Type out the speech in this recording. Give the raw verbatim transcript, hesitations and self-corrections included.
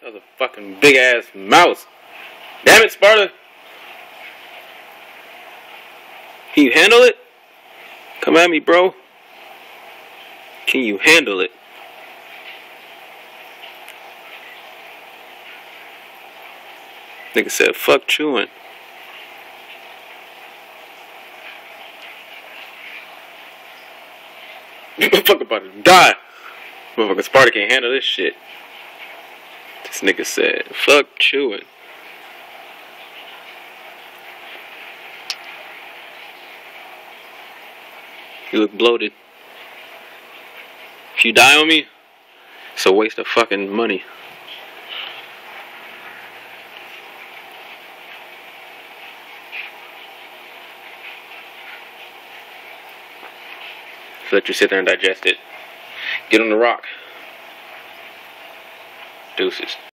That was a fucking big ass mouse. Damn it, Sparda. Can you handle it? Come at me, bro. Can you handle it? Nigga said, fuck chewing. Motherfucker about to die. Motherfucker Sparda can't handle this shit. This nigga said, fuck chewing. You look bloated. If you die on me, it's a waste of fucking money. So let you sit there and digest it. Get on the rock. Deuces.